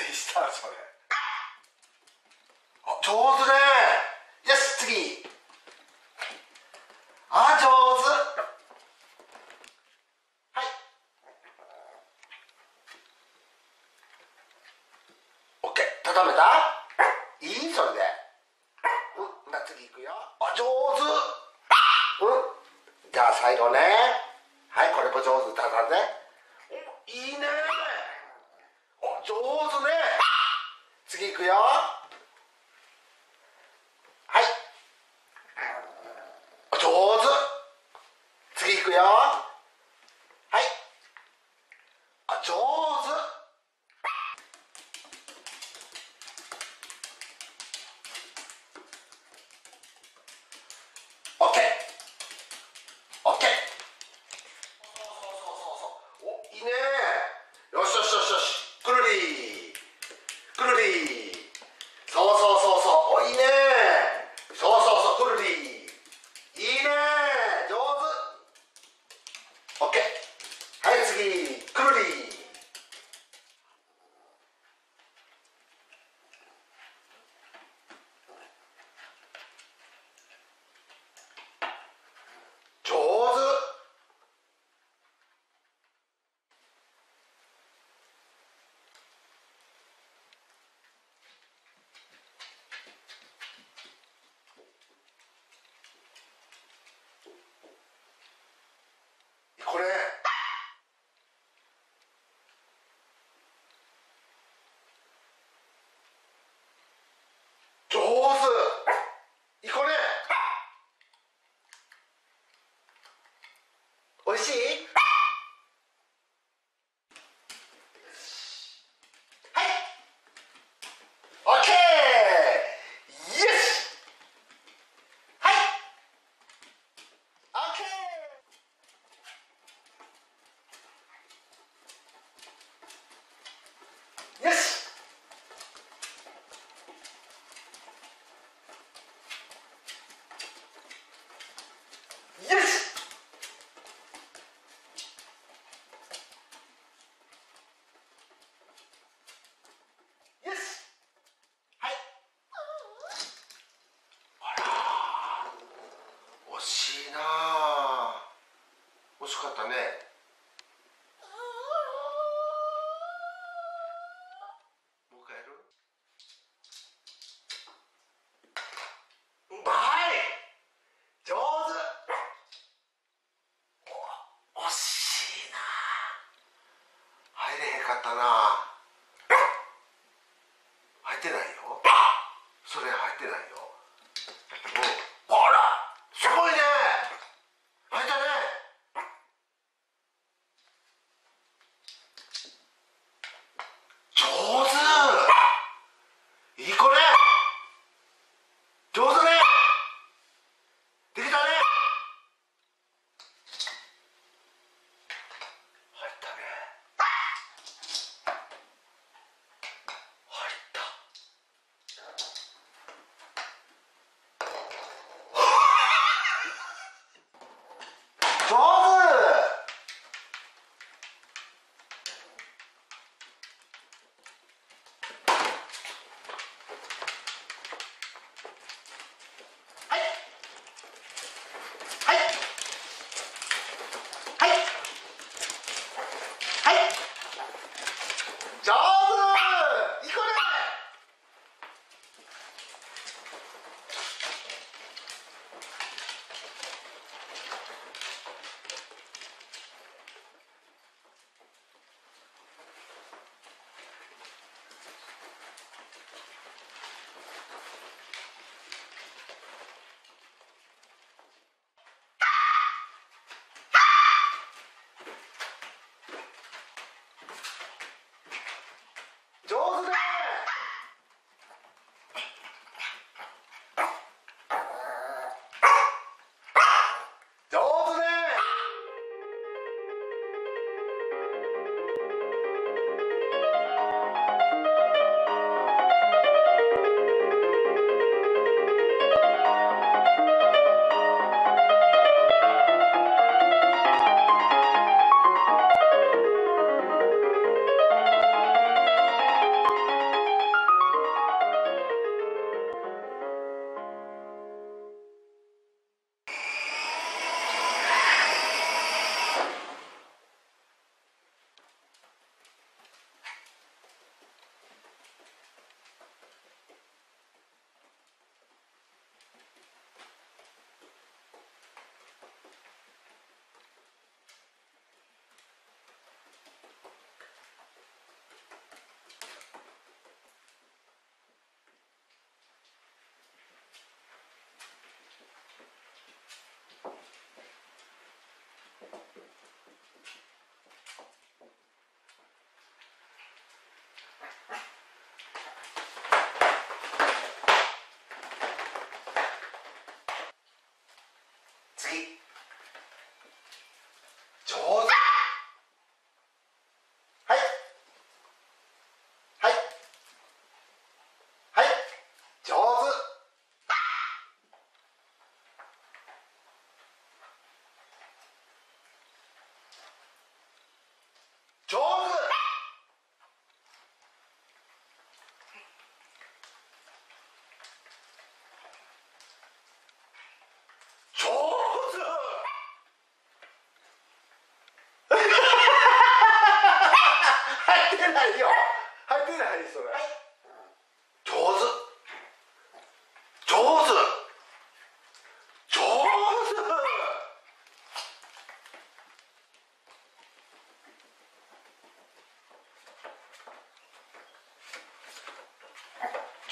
したそれ。あ、上手ね。よし、次。あ、上手。はい。オッケー、畳めた？いい？それで。うん、次いくよ。あ、上手。うん。じゃあ最後ね。はい、これも上手。畳んで。いいね。お、上手ね。次いくよ。はい。上手。次いくよ。はい。あ、上手。オッケー。オッケー。そう。お、いいね。よしよしよしよし。くるり。くるり。そう。お、いいね。そう、くるり。いいね。上手。オッケー。はい、次。くるり。上手。これ上手。いいこれ。おいしい？はい。オッケー。イエス。はい。オッケー。よし。よし。よし。はい。あら、惜しいなあ。惜しかったね。もう一回やる？うまい。上手。お、惜しいな。入れへんかったな。入ってないよ。それ入ってないよ。うん。ほら、すごいね。入ったね。上手。いい子ね。上手ね。できたね。入ったね。入った。上手。はいはいはいはい。上手。いい子ね。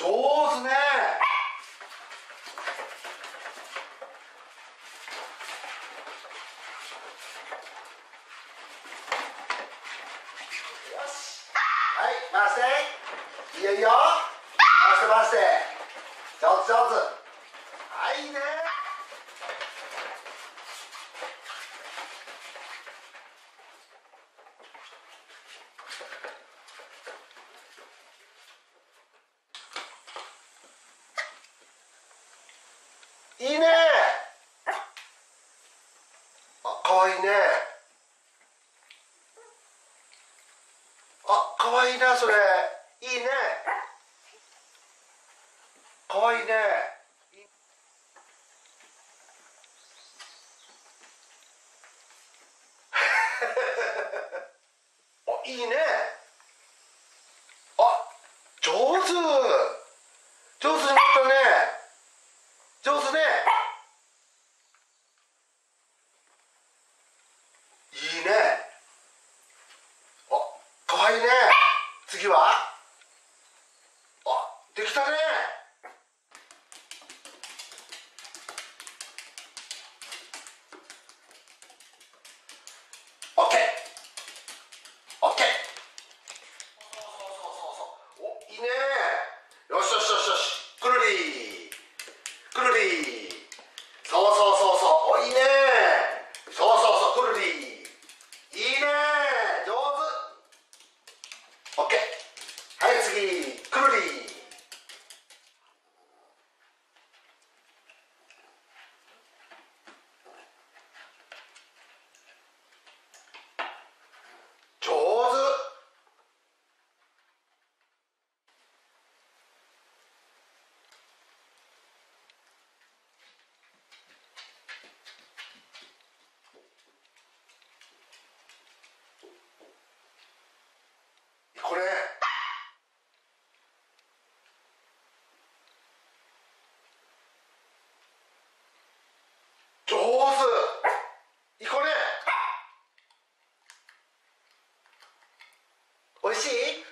上手ね。よし、はい、回して。いいよいいよ。回して回して。上手上手。はい、いいね。いいね。あ、かわいいね。あ、かわいいな、それ。いいね。かわいいね。あ、いいね。あ、上手。上手になったね。上手ね。いいね。あ、かわいいね。次は。あ、できたね。オッケー。オッケー。お、いいね。よしよしよしよし。くるり。くるり。そうそうそうそう。お、いいね。そうそうそう。くるり。いいね。上手。オッケー。はい、次。くるり。上手。これ。上手。いい子ね。おいしい。